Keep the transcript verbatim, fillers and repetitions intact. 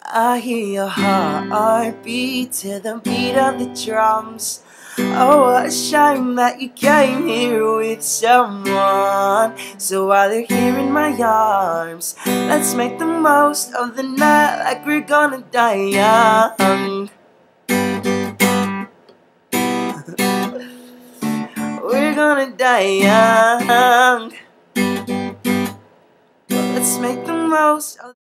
I hear your heart beat to the beat of the drums. Oh, what a shame that you came here with someone. So while they're here in my arms, let's make the most of the night like we're gonna die young. We're gonna die young. Let's make the most of